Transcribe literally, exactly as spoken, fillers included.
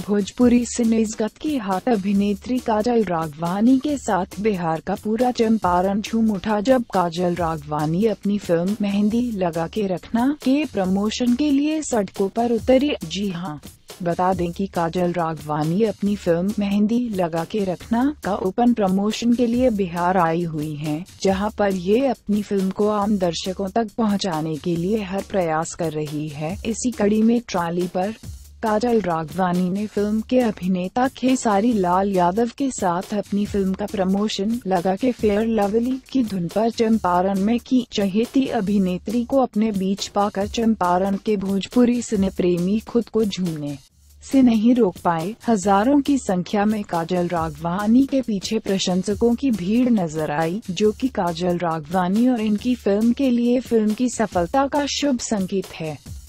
भोजपुरी सिनेजगत की हॉट अभिनेत्री काजल राघवानी के साथ बिहार का पूरा चंपारण झूम उठा जब काजल राघवानी अपनी फिल्म मेहंदी लगा के रखना के प्रमोशन के लिए सड़कों पर उतरी। जी हां, बता दें कि काजल राघवानी अपनी फिल्म मेहंदी लगा के रखना का ओपन प्रमोशन के लिए बिहार आई हुई हैं, जहां पर ये अपनी फिल्म को आम दर्शकों तक पहुंचाने के लिए हर प्रयास कर रही है। इसी कड़ी में ट्राली पर काजल राघवानी ने फिल्म के अभिनेता खेसारी लाल यादव के साथ अपनी फिल्म का प्रमोशन लगा के फेयर लवली की धुन पर चंपारण में की। चहेती अभिनेत्री को अपने बीच पाकर चंपारण के भोजपुरी सिने प्रेमी खुद को झूमने से नहीं रोक पाए। हजारों की संख्या में काजल राघवानी के पीछे प्रशंसकों की भीड़ नजर आई, जो कि काजल राघवानी और इनकी फिल्म के लिए फिल्म की सफलता का शुभ संकेत है।